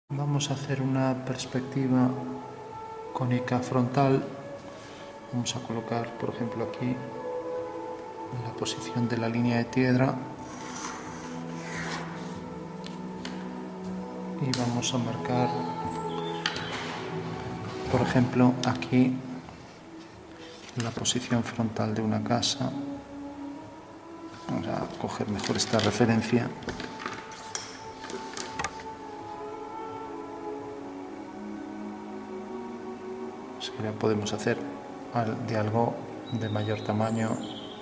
Vamos a hacer una perspectiva cónica frontal. Vamos a colocar, por ejemplo, aquí la posición de la línea de piedra y vamos a marcar, por ejemplo, aquí la posición frontal de una casa. Vamos a coger mejor esta referencia. Si ya podemos hacer de algo de mayor tamaño.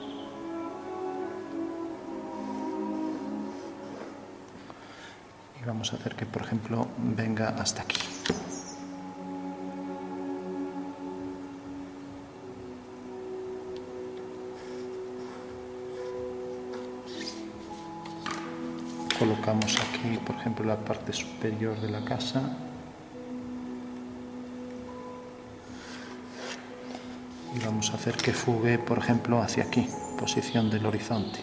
Y vamos a hacer que, por ejemplo, venga hasta aquí. Colocamos aquí, por ejemplo, la parte superior de la casa. Y vamos a hacer que fugue, por ejemplo, hacia aquí, posición del horizonte.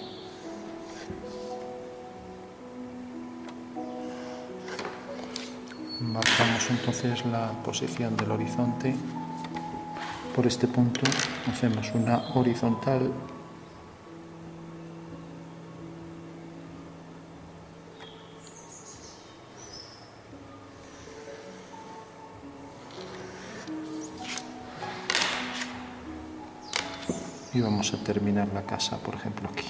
Marcamos entonces la posición del horizonte. Por este punto hacemos una horizontal. Y vamos a terminar la casa, por ejemplo, aquí.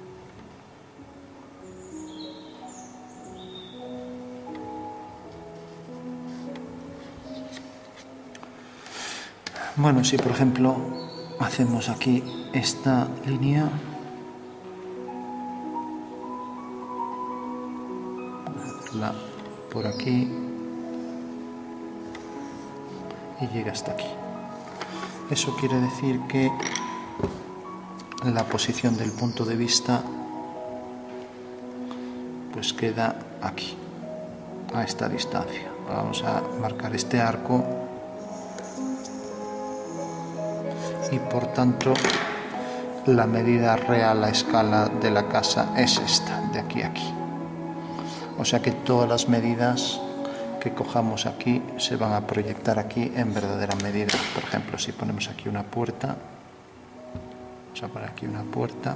Bueno, si por ejemplo hacemos aquí esta línea, vamos a hacerla por aquí y llega hasta aquí. Eso quiere decir que la posición del punto de vista pues queda aquí, a esta distancia. Vamos a marcar este arco y por tanto la medida real a escala de la casa es esta, de aquí a aquí. O sea que todas las medidas que cojamos aquí se van a proyectar aquí en verdadera medida. Por ejemplo, si ponemos aquí una puerta, vamos a poner aquí una puerta.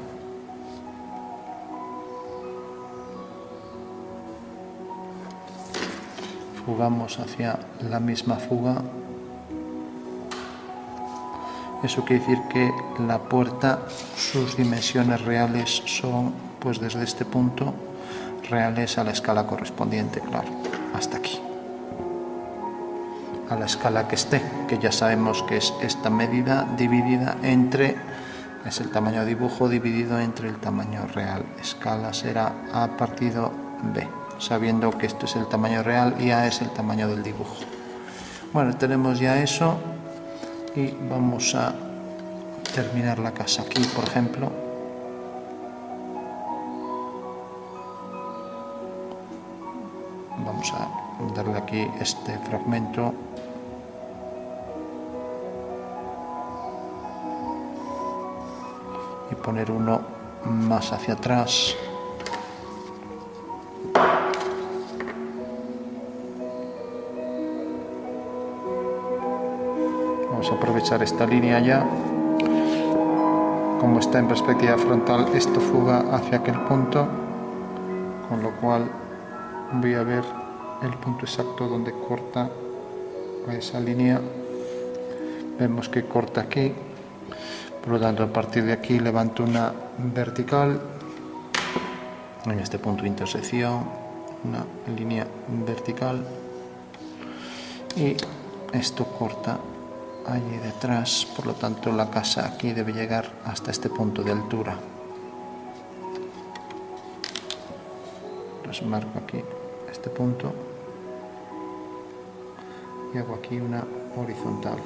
Fugamos hacia la misma fuga. Eso quiere decir que la puerta, sus dimensiones reales son, pues desde este punto, reales a la escala correspondiente, claro, hasta aquí. A la escala que esté, que ya sabemos que es esta medida dividida entre, es el tamaño de dibujo dividido entre el tamaño real. Escala será A partido B, sabiendo que esto es el tamaño real y A es el tamaño del dibujo. Bueno, tenemos ya eso. Y vamos a terminar la casa aquí, por ejemplo. Vamos a darle aquí este fragmento. Y poner uno más hacia atrás. Vamos a aprovechar esta línea ya. Como está en perspectiva frontal, esto fuga hacia aquel punto, con lo cual voy a ver el punto exacto donde corta esa línea. Vemos que corta aquí, por lo tanto a partir de aquí levanto una vertical en este punto de intersección, una línea vertical, y esto corta allí detrás, por lo tanto la casa aquí debe llegar hasta este punto de altura. Pues marco aquí este punto y hago aquí una horizontal,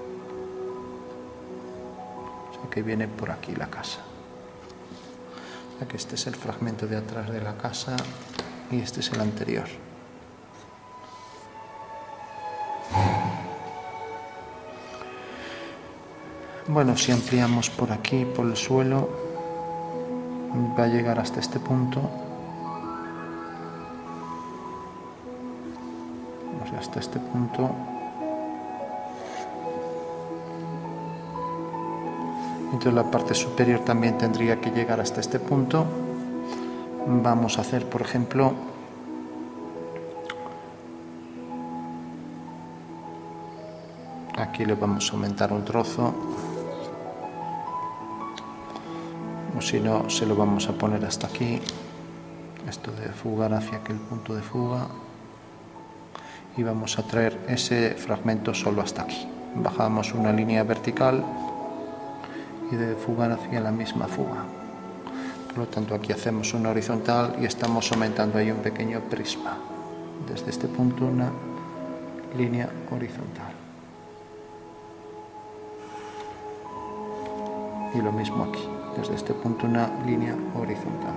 o sea que viene por aquí la casa. O sea que este es el fragmento de atrás de la casa y este es el anterior. Bueno, si ampliamos por aquí, por el suelo, va a llegar hasta este punto llegamos hasta este punto. Entonces la parte superior también tendría que llegar hasta este punto. Vamos a hacer, por ejemplo, aquí le vamos a aumentar un trozo, o si no, se lo vamos a poner hasta aquí. Esto de fugar hacia aquel punto de fuga, y vamos a traer ese fragmento solo hasta aquí. Bajamos una línea vertical y debe fugar hacia la misma fuga. Por lo tanto, aquí hacemos una horizontal y estamos aumentando ahí un pequeño prisma. Desde este punto una línea horizontal. Y lo mismo aquí, desde este punto una línea horizontal.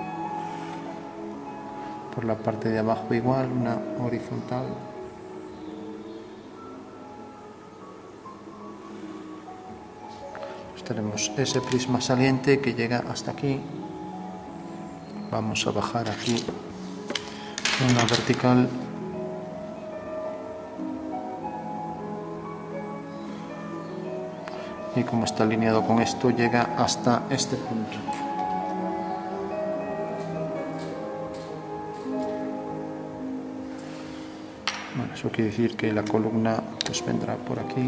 Por la parte de abajo igual, una horizontal. Tenemos ese prisma saliente que llega hasta aquí. Vamos a bajar aquí una vertical y como está alineado con esto llega hasta este punto. Bueno, eso quiere decir que la columna pues vendrá por aquí.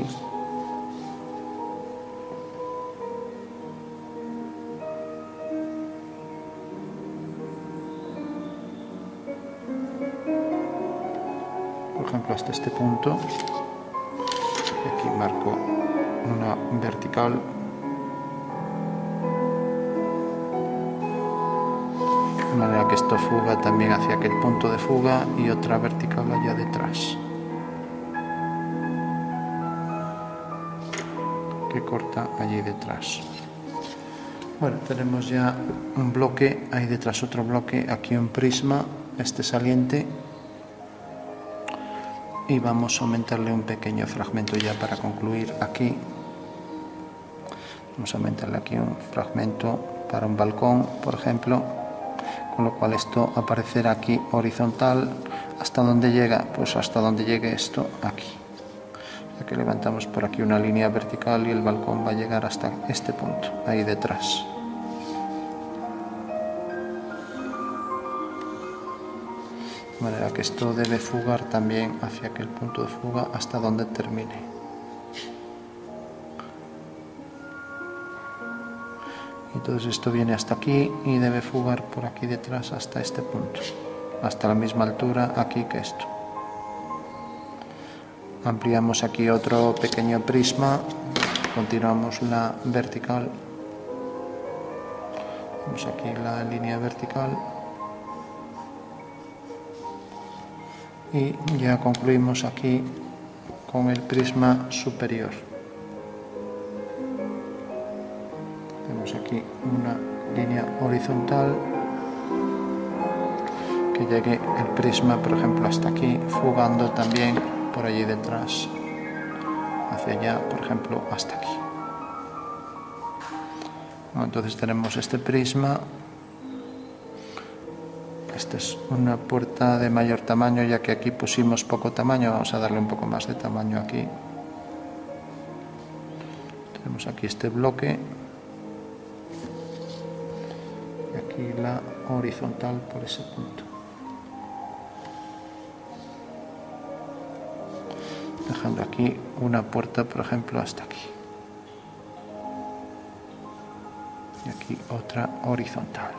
Por ejemplo, hasta este punto, y aquí marco una vertical, de manera que esto fuga también hacia aquel punto de fuga y otra vertical allá detrás, que corta allí detrás. Bueno, tenemos ya un bloque, ahí detrás otro bloque, aquí un prisma, este saliente. Y vamos a aumentarle un pequeño fragmento ya para concluir aquí. Vamos a aumentarle aquí un fragmento para un balcón, por ejemplo, con lo cual esto aparecerá aquí horizontal. ¿Hasta dónde llega? Pues hasta donde llegue esto aquí. O sea que levantamos por aquí una línea vertical y el balcón va a llegar hasta este punto, ahí detrás. De manera que esto debe fugar también hacia aquel punto de fuga hasta donde termine. Entonces esto viene hasta aquí y debe fugar por aquí detrás hasta este punto, hasta la misma altura aquí que esto. Ampliamos aquí otro pequeño prisma, continuamos la vertical, vemos aquí la línea vertical. Y ya concluimos aquí con el prisma superior. Tenemos aquí una línea horizontal que llegue el prisma, por ejemplo, hasta aquí, fugando también por allí detrás, hacia allá, por ejemplo, hasta aquí. Bueno, entonces tenemos este prisma. Esta es una puerta de mayor tamaño, ya que aquí pusimos poco tamaño, vamos a darle un poco más de tamaño aquí. Tenemos aquí este bloque y aquí la horizontal por ese punto. Dejando aquí una puerta, por ejemplo, hasta aquí. Y aquí otra horizontal.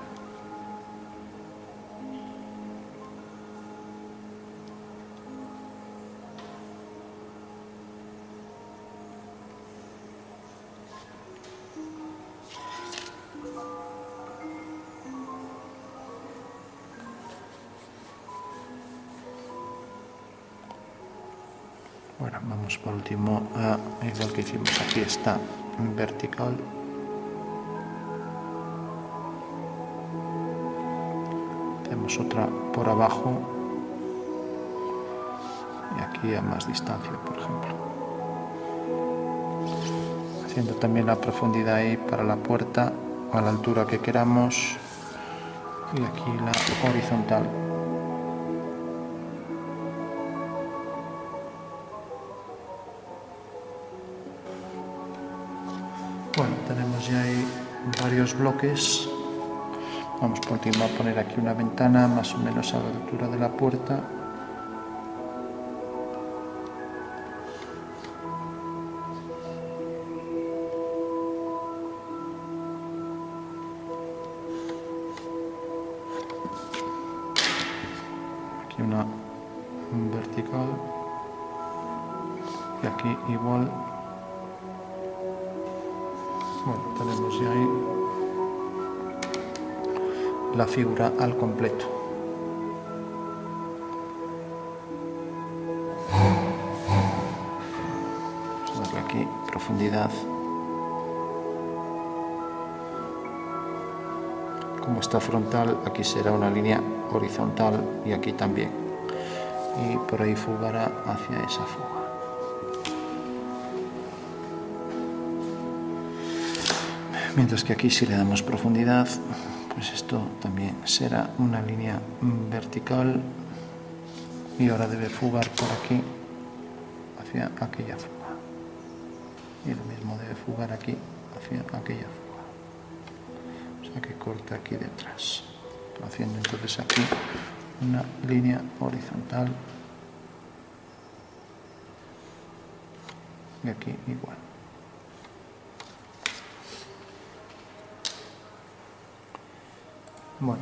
Bueno, vamos por último a, igual que hicimos aquí, esta vertical. Tenemos otra por abajo y aquí a más distancia, por ejemplo. Haciendo también la profundidad ahí para la puerta a la altura que queramos y aquí la horizontal. tenemos ya ahí varios bloques. Vamos por último a poner aquí una ventana más o menos a la altura de la puerta. Aquí una vertical y aquí igual. Bueno, tenemos ya ahí la figura al completo. Vamos a darle aquí profundidad. Como está frontal, aquí será una línea horizontal y aquí también. Y por ahí fugará hacia esa fuga. Mientras que aquí si le damos profundidad, pues esto también será una línea vertical y ahora debe fugar por aquí hacia aquella fuga. Y lo mismo debe fugar aquí hacia aquella fuga. O sea que corta aquí detrás. Haciendo entonces aquí una línea horizontal y aquí igual. Bueno,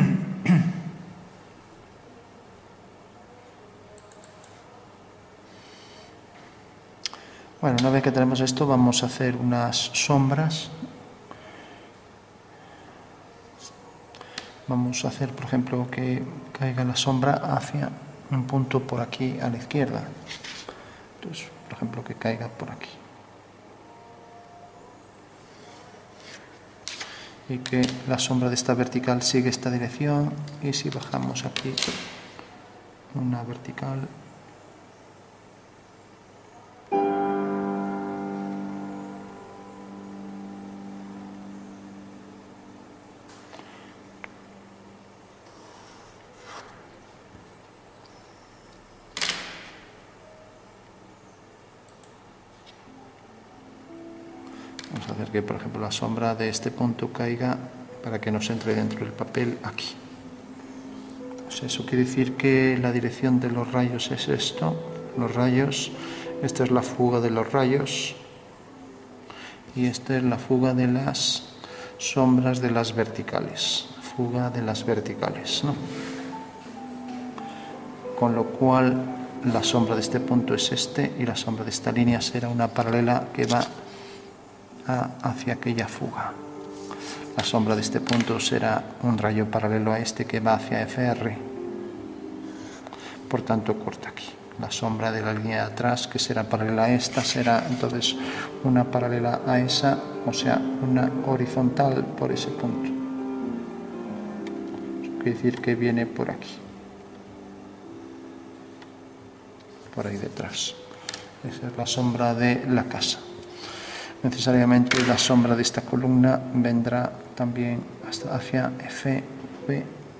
una vez que tenemos esto vamos a hacer unas sombras. Vamos a hacer, por ejemplo, que caiga la sombra hacia un punto por aquí a la izquierda. Entonces, por ejemplo, que caiga por aquí. Y que la sombra de esta vertical sigue esta dirección, y si bajamos aquí una vertical, vamos a hacer que, por ejemplo, la sombra de este punto caiga para que nos entre dentro del papel aquí. Pues eso quiere decir que la dirección de los rayos es esto, los rayos. Esta es la fuga de los rayos y esta es la fuga de las sombras de las verticales. Fuga de las verticales, ¿no? Con lo cual la sombra de este punto es este y la sombra de esta línea será una paralela que va hacia aquella fuga. La sombra de este punto será un rayo paralelo a este que va hacia FR. Por tanto, corta aquí. La sombra de la línea de atrás, que será paralela a esta, será entonces una paralela a esa, o sea, una horizontal por ese punto. Eso quiere decir que viene por aquí. Por ahí detrás. Esa es la sombra de la casa. Necesariamente la sombra de esta columna vendrá también hasta hacia FV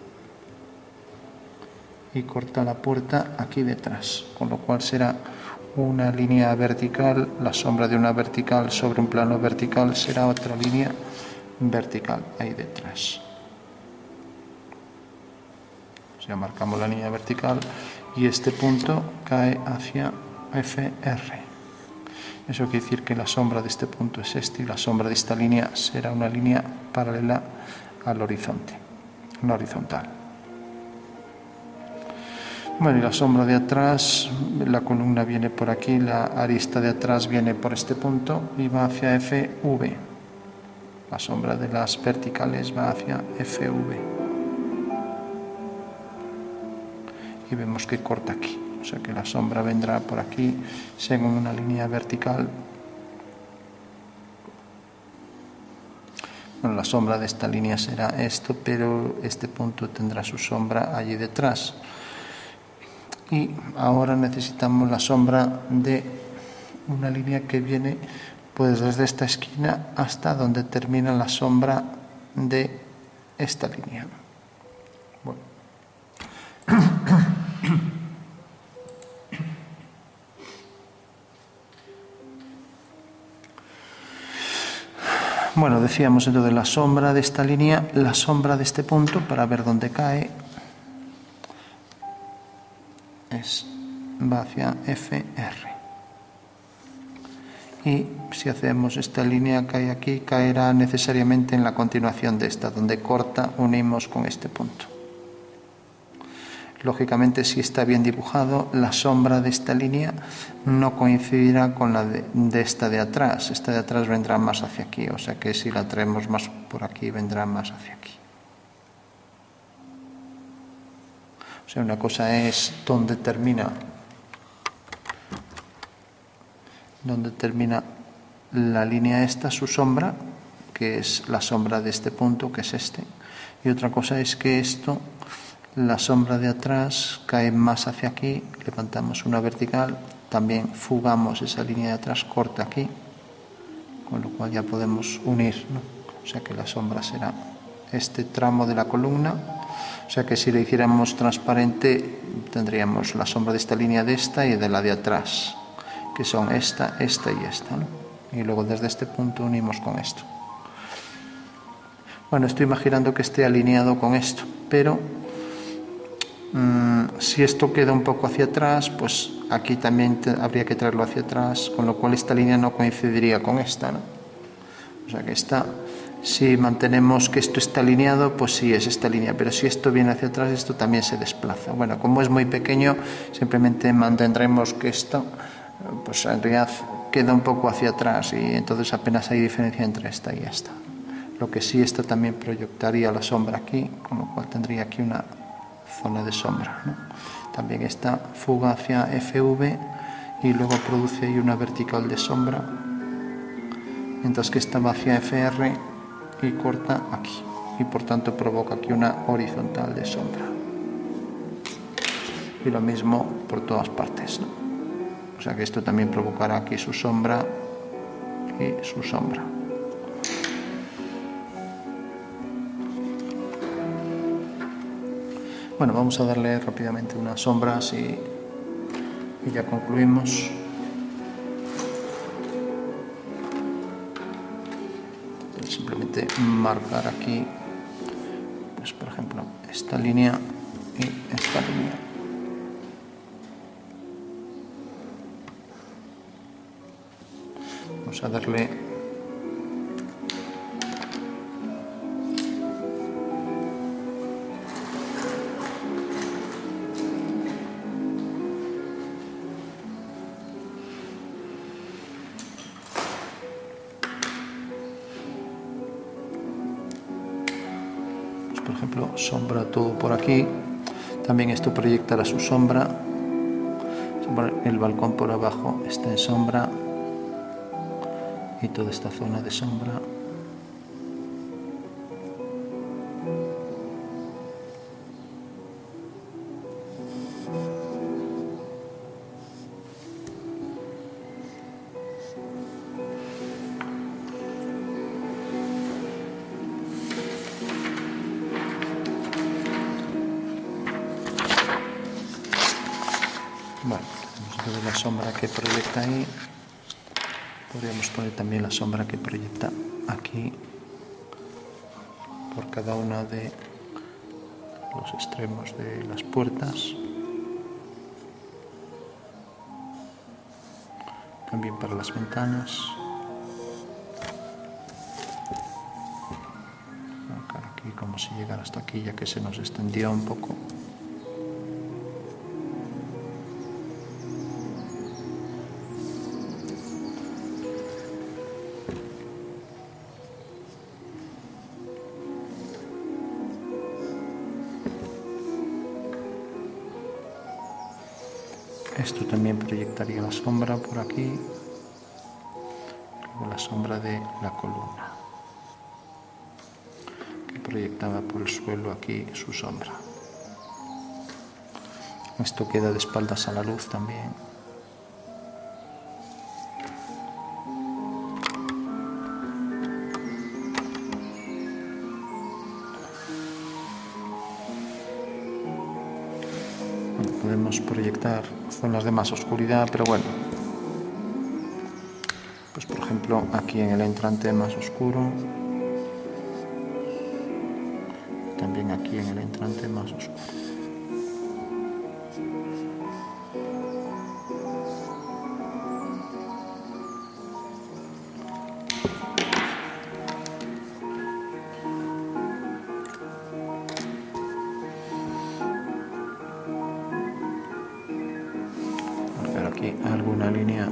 y corta la puerta aquí detrás, con lo cual será una línea vertical. La sombra de una vertical sobre un plano vertical será otra línea vertical ahí detrás. O sea, marcamos la línea vertical y este punto cae hacia FR. Eso quiere decir que la sombra de este punto es este y la sombra de esta línea será una línea paralela al horizonte, una horizontal. Bueno, y la sombra de atrás, la columna viene por aquí, la arista de atrás viene por este punto y va hacia FV. La sombra de las verticales va hacia FV. Y vemos que corta aquí. O sea que la sombra vendrá por aquí según una línea vertical. Bueno, la sombra de esta línea será esto, pero este punto tendrá su sombra allí detrás. Y ahora necesitamos la sombra de una línea que viene pues desde esta esquina hasta donde termina la sombra de esta línea. Bueno. Bueno, decíamos entonces la sombra de esta línea, la sombra de este punto, para ver dónde cae, va hacia FR. Y si hacemos esta línea que hay aquí, caerá necesariamente en la continuación de esta, donde corta, unimos con este punto. Lógicamente, si está bien dibujado, la sombra de esta línea no coincidirá con la de esta de atrás. Esta de atrás vendrá más hacia aquí, o sea que si la traemos más por aquí, vendrá más hacia aquí. O sea, una cosa es donde termina la línea esta, su sombra, que es la sombra de este punto, que es este. Y otra cosa es que esto, la sombra de atrás, cae más hacia aquí, levantamos una vertical, también fugamos esa línea de atrás, corta aquí, con lo cual ya podemos unir, ¿no? O sea que la sombra será este tramo de la columna, o sea que si le hiciéramos transparente tendríamos la sombra de esta línea, de esta y de la de atrás, que son esta, esta y esta, ¿no? Y luego desde este punto unimos con esto. Bueno, estoy imaginando que esté alineado con esto, pero si esto queda un poco hacia atrás, pues aquí también habría que traerlo hacia atrás, con lo cual esta línea no coincidiría con esta, ¿no? O sea que esta, si mantenemos que esto está alineado, pues sí es esta línea, pero si esto viene hacia atrás, esto también se desplaza. Bueno, como es muy pequeño, simplemente mantendremos que esto, pues en realidad queda un poco hacia atrás y entonces apenas hay diferencia entre esta y esta. Lo que sí, esta también proyectaría la sombra aquí, con lo cual tendría aquí una zona de sombra, ¿no? También esta fuga hacia FV y luego produce ahí una vertical de sombra, mientras que esta va hacia FR y corta aquí, y por tanto provoca aquí una horizontal de sombra. Y lo mismo por todas partes, ¿no? O sea que esto también provocará aquí su sombra y su sombra. Bueno, vamos a darle rápidamente unas sombras y ya concluimos. Simplemente marcar aquí, pues por ejemplo, esta línea y esta línea. Vamos a darle por ejemplo, sombra todo por aquí. También esto proyectará su sombra. El balcón por abajo está en sombra y toda esta zona de sombra. Bueno, vamos a ver la sombra que proyecta ahí. Podríamos poner también la sombra que proyecta aquí por cada una de los extremos de las puertas. También para las ventanas. Aquí como si llegara hasta aquí, ya que se nos extendió un poco. Esto también proyectaría la sombra por aquí, luego la sombra de la columna, que proyectaba por el suelo aquí su sombra. Esto queda de espaldas a la luz también. Podemos proyectar zonas de más oscuridad, pero bueno, pues por ejemplo aquí en el entrante más oscuro, también aquí en el entrante más oscuro. Pero aquí alguna línea,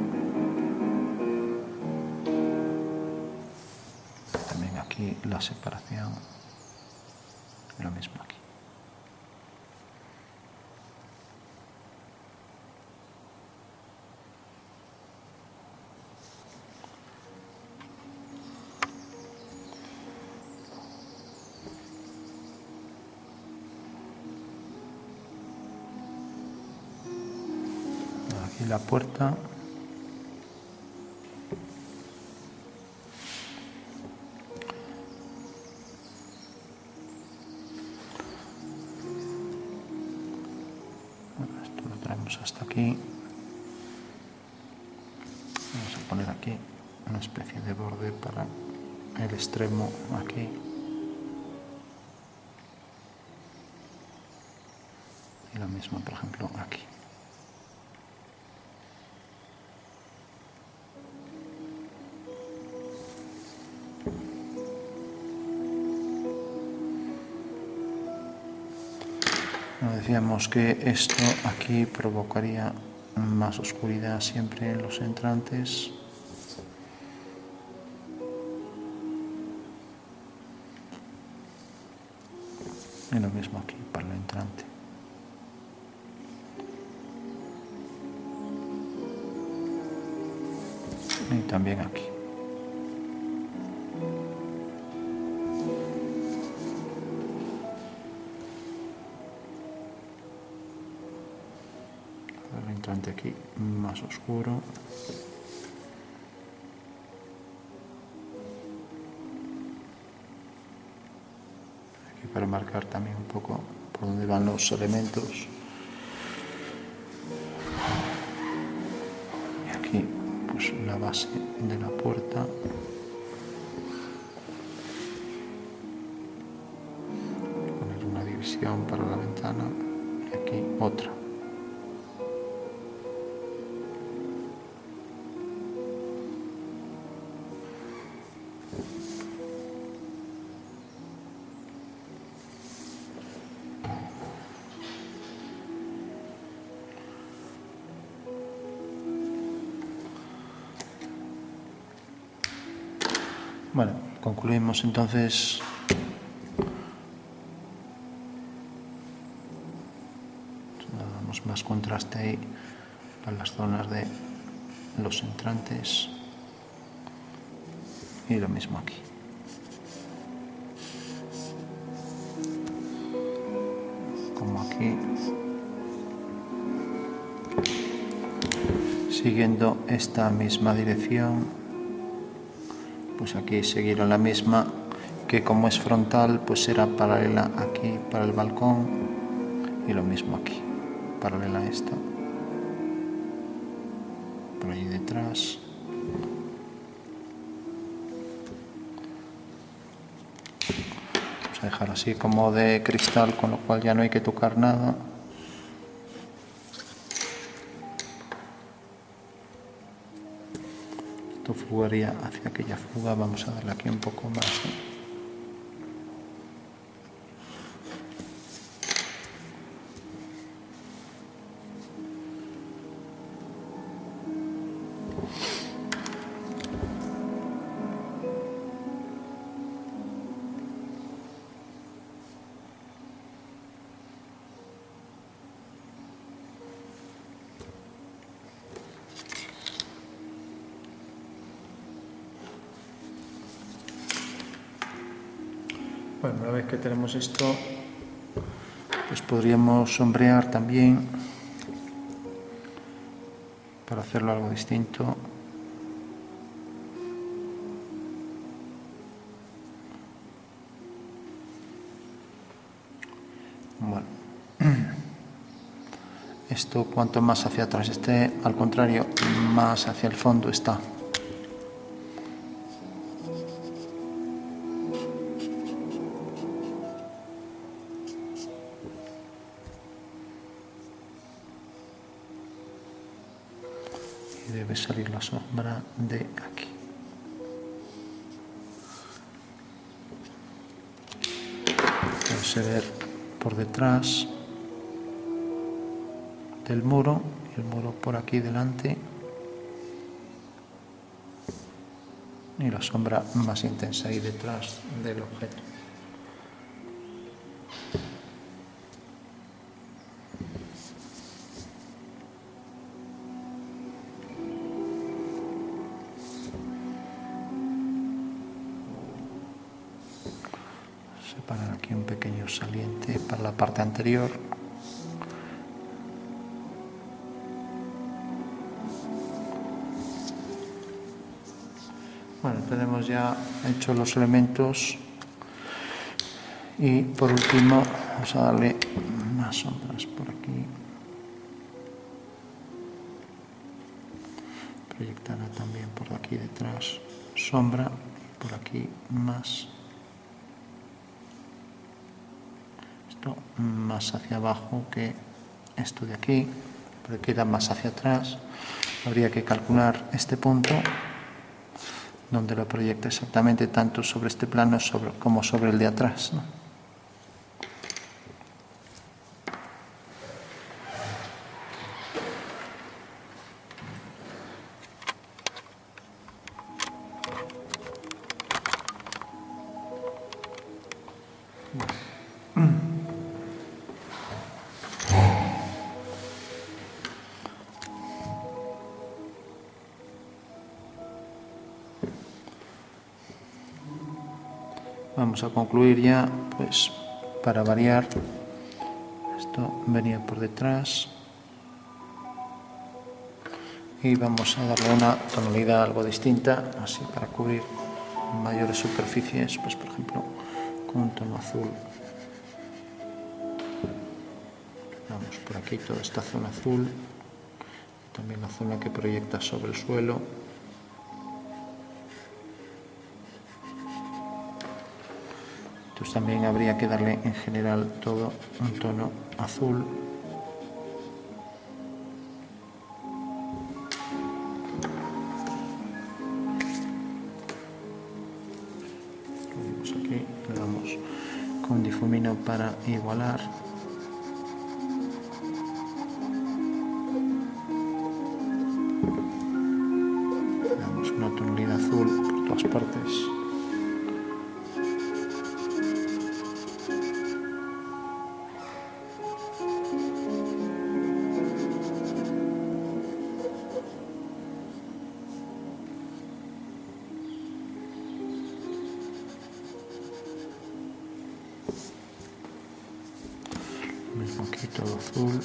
también aquí la separación, lo mismo aquí. Aquí la puerta. Bueno, esto lo traemos hasta aquí. Vamos a poner aquí una especie de borde para el extremo aquí. Y lo mismo, por ejemplo, aquí. Decíamos que esto aquí provocaría más oscuridad siempre en los entrantes. Y lo mismo aquí para el entrante. Y también aquí. El entrante aquí más oscuro. Aquí para marcar también un poco por dónde van los elementos. Y aquí pues la base de la puerta. Poner una división para la ventana y aquí otra. Bueno, concluimos entonces. Damos más contraste ahí para las zonas de los entrantes y lo mismo aquí. Como aquí. Siguiendo esta misma dirección. Pues aquí seguirá la misma, que como es frontal pues será paralela aquí para el balcón y lo mismo aquí, paralela a esta, por ahí detrás. Vamos a dejar así como de cristal, con lo cual ya no hay que tocar nada. Esto fluiría hacia aquella fuga, vamos a darle aquí un poco más. Bueno, una vez que tenemos esto, pues podríamos sombrear también para hacerlo algo distinto. Bueno, esto cuanto más hacia atrás esté, al contrario, más hacia el fondo está. y debe salir la sombra de aquí. Puede ver por detrás del muro y el muro por aquí delante, y la sombra más intensa ahí detrás del objeto. Separar aquí un pequeño saliente para la parte anterior. Bueno, tenemos ya hechos los elementos y por último vamos a darle más sombras por aquí. Proyectará también por aquí detrás sombra, por aquí más. Esto más hacia abajo que esto de aquí, pero queda más hacia atrás. Habría que calcular este punto donde lo proyecta exactamente tanto sobre este plano como sobre el de atrás, ¿no? Vamos a concluir ya, pues para variar, esto venía por detrás y vamos a darle una tonalidad algo distinta, así para cubrir mayores superficies, pues por ejemplo con un tono azul. Vamos por aquí toda esta zona azul, también la zona que proyecta sobre el suelo. Entonces también habría que darle en general todo un tono azul. Aquí le damos con difumino para igualar. Le damos una tonalidad azul por todas partes. Mismo aquí todo azul.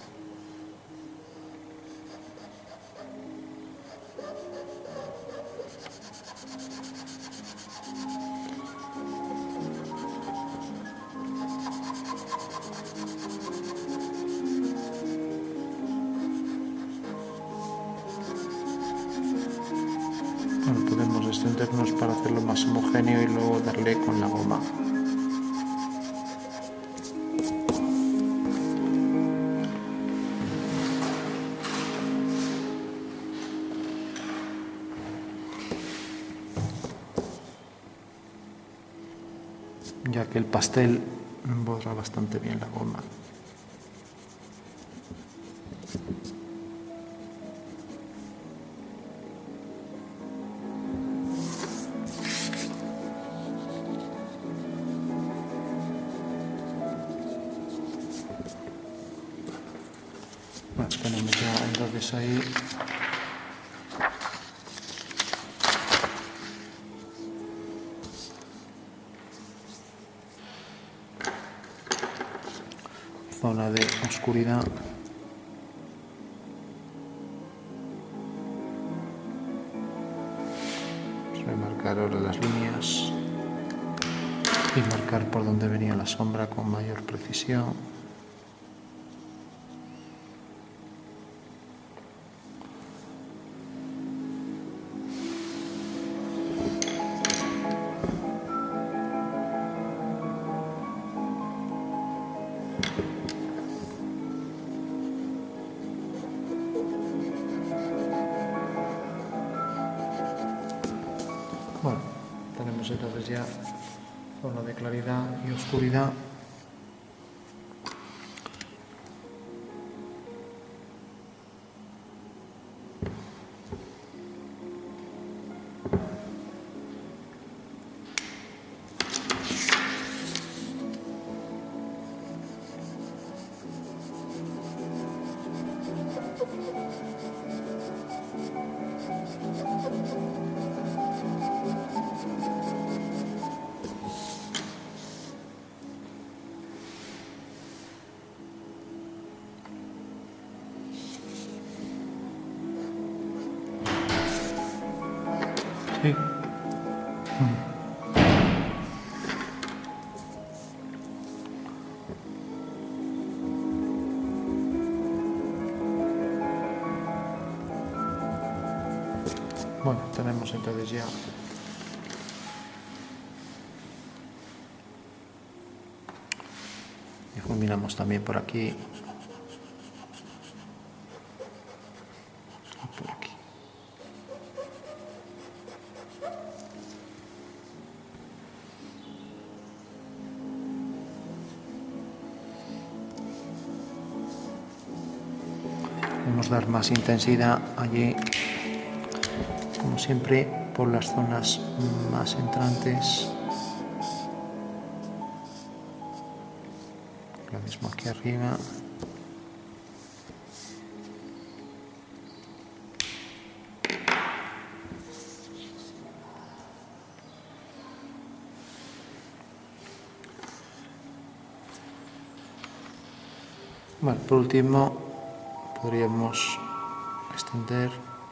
Bueno, podemos extendernos para hacerlo más homogéneo y luego darle con la goma. Ya que el pastel borra bastante bien la goma. Bueno, tenemos ya entonces ahí zona de oscuridad. Remarcar ahora las líneas y marcar por donde venía la sombra con mayor precisión. tenemos entonces ya zona de claridad y oscuridad. Sí. Bueno, tenemos entonces ya difuminamos también por aquí y por aquí. Vamos a dar más intensidad allí, como siempre, por las zonas más entrantes. Lo mismo aquí arriba. Bueno, por último, podríamos extender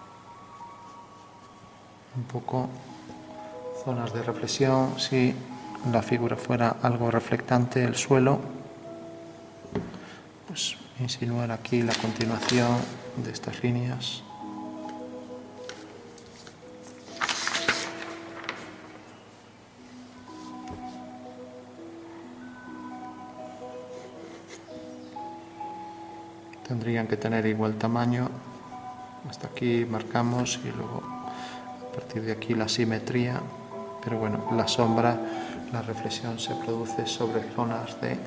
un poco zonas de reflexión. Si la figura fuera algo reflectante el suelo, pues insinuar aquí la continuación de estas líneas. Tendrían que tener igual tamaño. Hasta aquí marcamos y luego a partir de aquí la simetría. Pero bueno, la sombra, la reflexión se produce sobre zonas de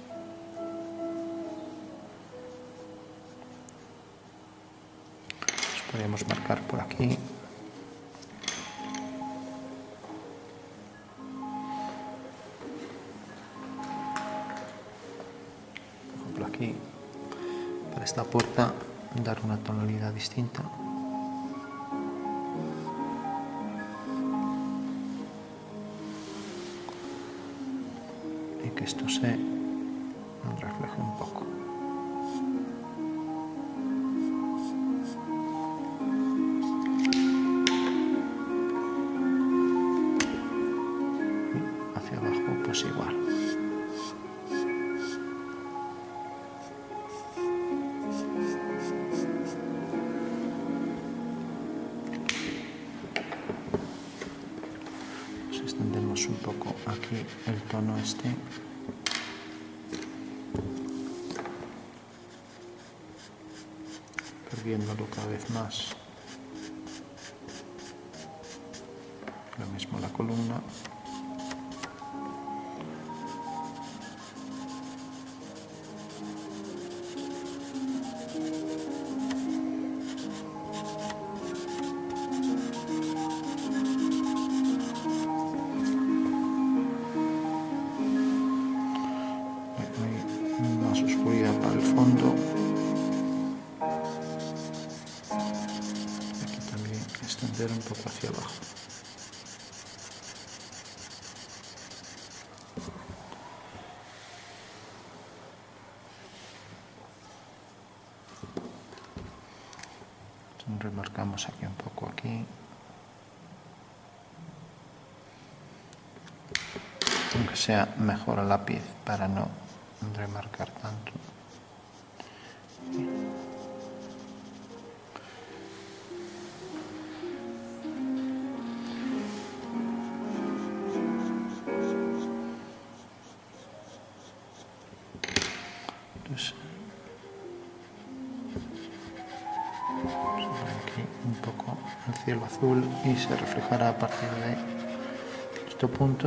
podríamos marcar por aquí. Por ejemplo aquí, para esta puerta, dar una tonalidad distinta. Y que esto se refleje un poco. Hacia abajo pues igual. Pues extendemos un poco aquí el tono este. Perdiéndolo cada vez más. Lo mismo la columna. Hay más oscuridad para el fondo. Aquí también extender un poco hacia abajo. Remarcamos aquí un poco aquí. Aunque sea mejor a lápiz para no remarcar tanto. Entonces, aquí un poco el cielo azul y se reflejará a partir de este punto.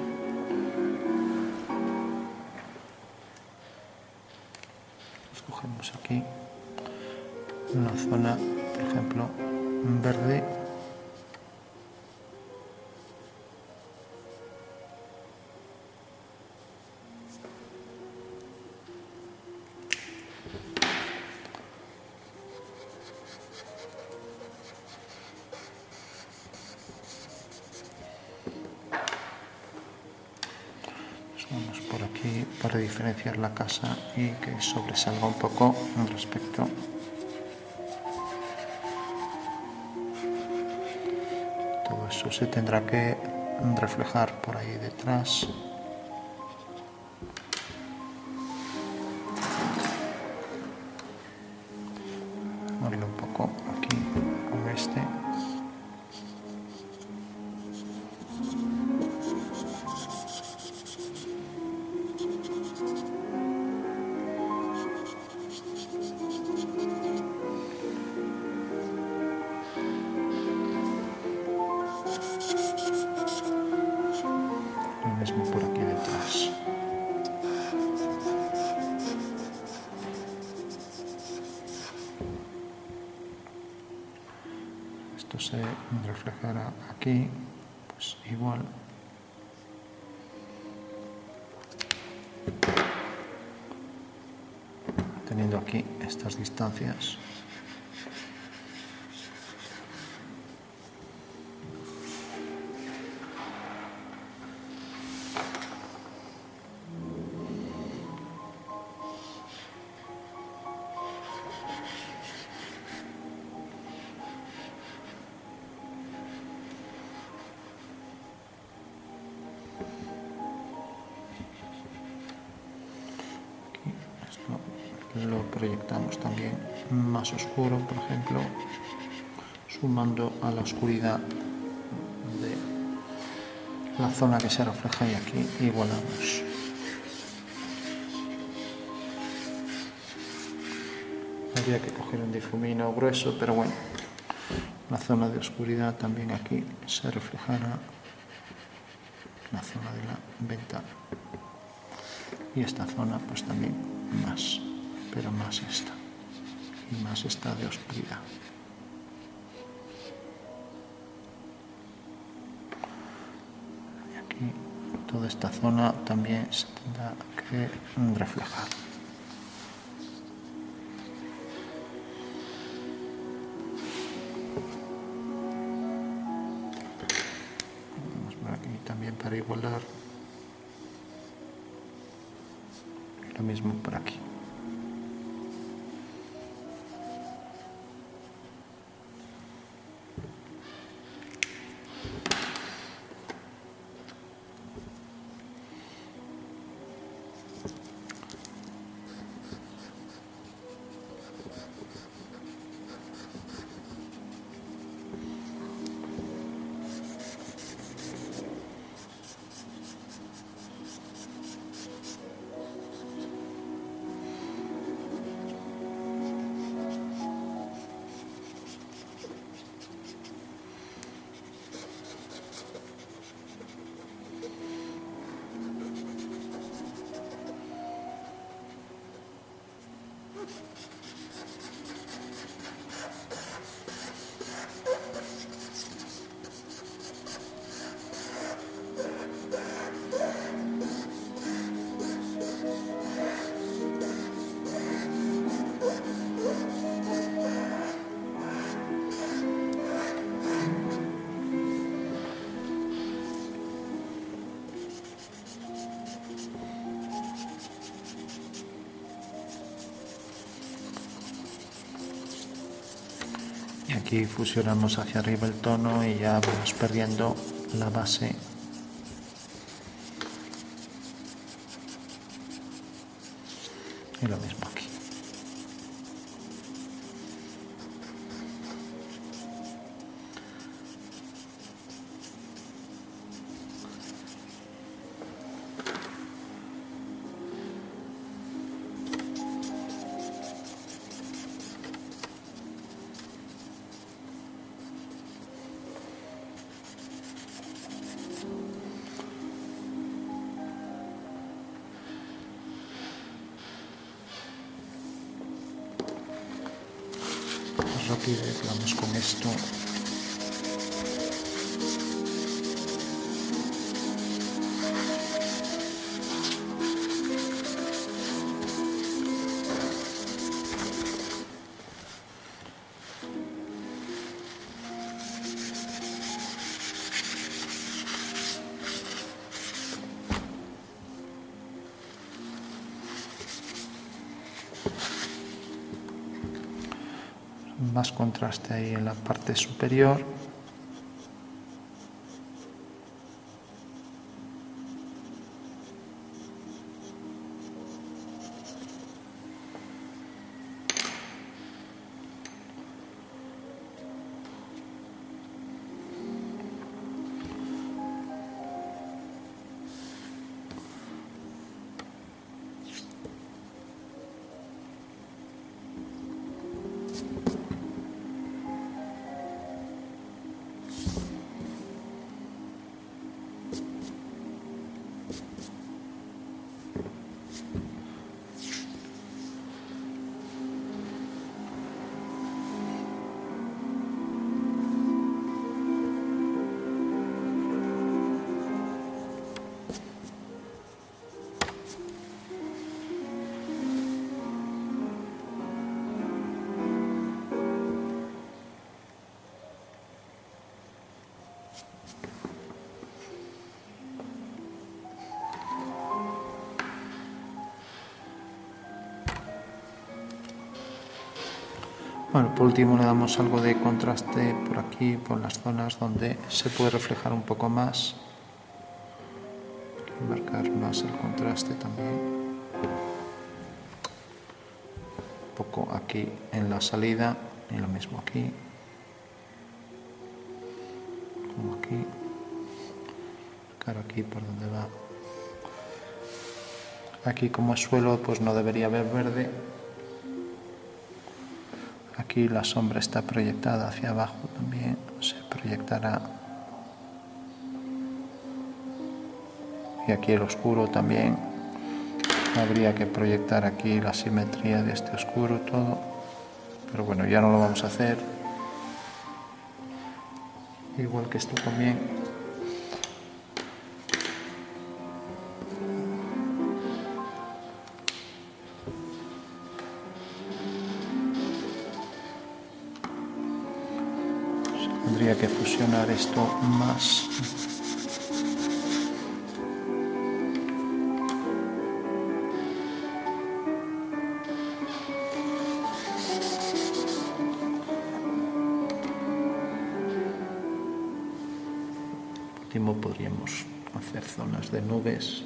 Escogemos aquí una zona, por ejemplo, verde. Vamos por aquí para diferenciar la casa y que sobresalga un poco al respecto. Todo eso se tendrá que reflejar por ahí detrás. Moverlo un poco aquí con este. Lo mismo por aquí detrás. Esto se reflejará aquí, pues igual. Teniendo aquí estas distancias. Lo proyectamos también más oscuro, por ejemplo, sumando a la oscuridad de la zona que se refleja y aquí igualamos. Habría que coger un difumino grueso, pero bueno, la zona de oscuridad también aquí se reflejará la zona de la ventana. Y esta zona pues también más, pero más esta, y más esta de oscuridad. Y aquí toda esta zona también se tendrá que reflejar. Vamos por aquí también para igualar. Lo mismo por aquí. Y aquí fusionamos hacia arriba el tono y ya vamos perdiendo la base. Y lo mismo aquí. rapidez, vamos con esto. Más contraste ahí en la parte superior. Bueno, por último le damos algo de contraste por aquí, por las zonas donde se puede reflejar un poco más. Marcar más el contraste también. Un poco aquí en la salida y lo mismo aquí. Como aquí. Marcar aquí por donde va. Aquí como es suelo pues no debería haber verde. Aquí la sombra está proyectada hacia abajo también, se proyectará. Y aquí el oscuro también. Habría que proyectar aquí la simetría de este oscuro todo. Pero bueno, ya no lo vamos a hacer. Igual que esto también. Tendría que fusionar esto más. Por último podríamos hacer zonas de nubes.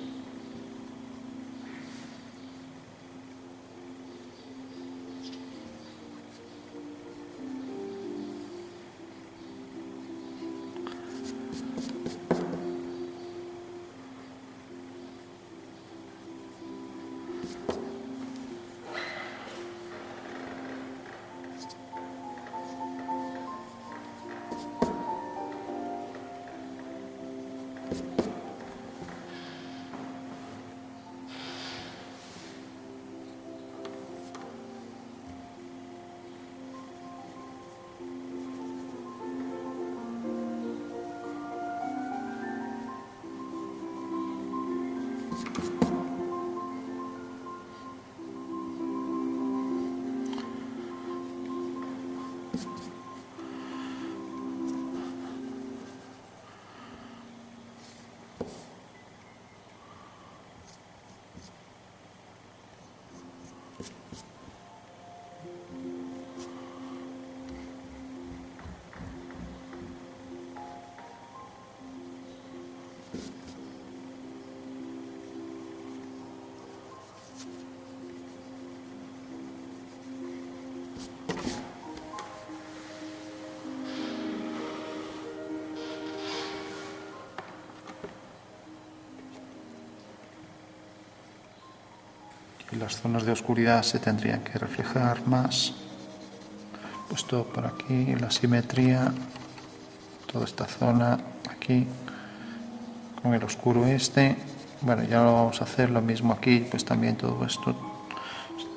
Y las zonas de oscuridad se tendrían que reflejar más. Pues todo por aquí, la simetría, toda esta zona aquí, con el oscuro este. Bueno, ya lo vamos a hacer, lo mismo aquí, pues también todo esto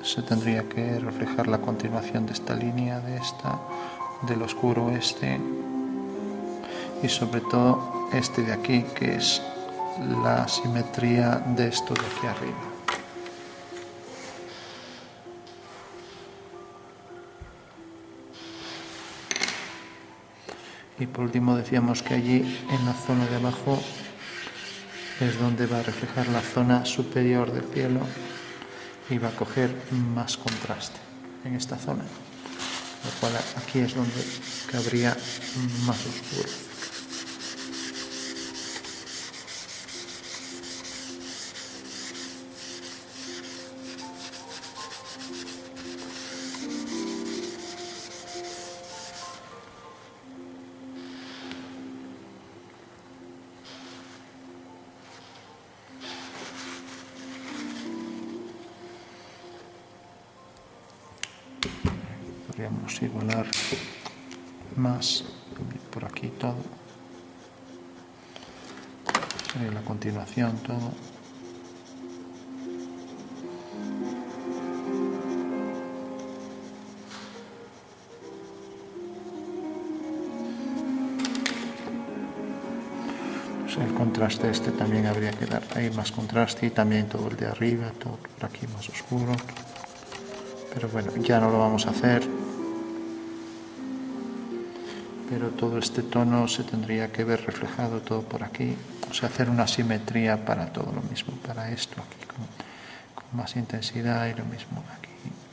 se tendría que reflejar la continuación de esta línea, del oscuro este, y sobre todo este de aquí, que es la simetría de esto de aquí arriba. Y por último decíamos que allí en la zona de abajo es donde va a reflejar la zona superior del cielo y va a coger más contraste en esta zona, lo cual aquí es donde cabría más oscuro. Podríamos igualar más por aquí todo, sería la continuación todo. Pues el contraste este también habría que dar ahí más contraste, y también todo el de arriba, todo por aquí más oscuro, pero bueno, ya no lo vamos a hacer. Pero todo este tono se tendría que ver reflejado todo por aquí, o sea, hacer una simetría para todo lo mismo, para esto aquí con más intensidad, y lo mismo aquí.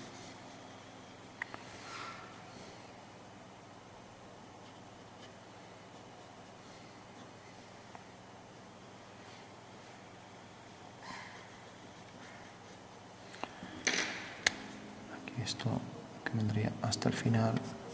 Aquí esto que vendría hasta el final.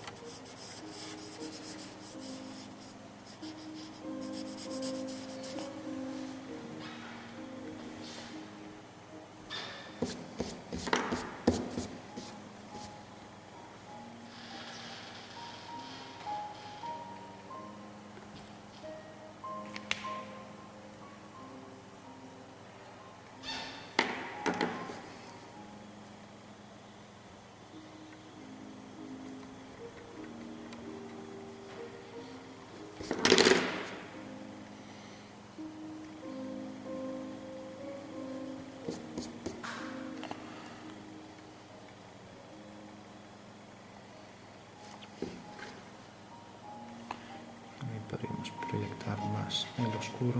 Podríamos proyectar más el oscuro.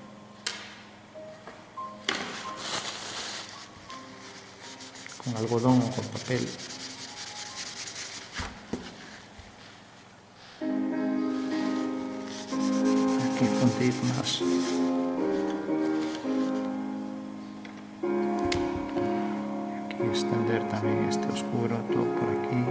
Con algodón o con papel. Aquí fundir más. Aquí extender también este oscuro, todo por aquí.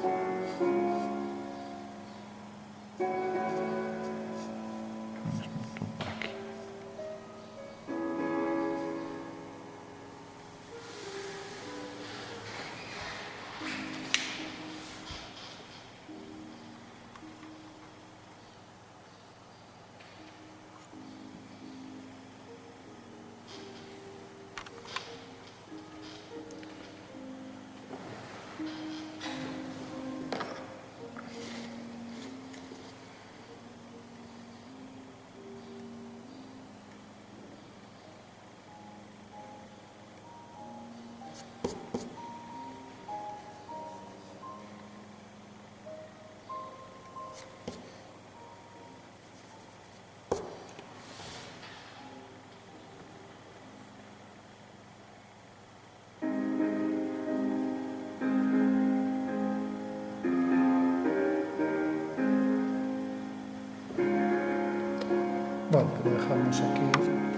Bueno, lo dejamos aquí.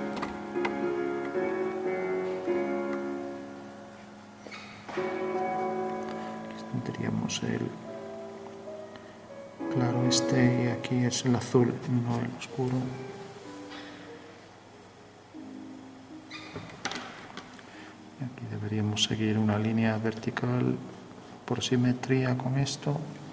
Tendríamos el claro este, y aquí es el azul, no el oscuro. Y aquí deberíamos seguir una línea vertical por simetría con esto.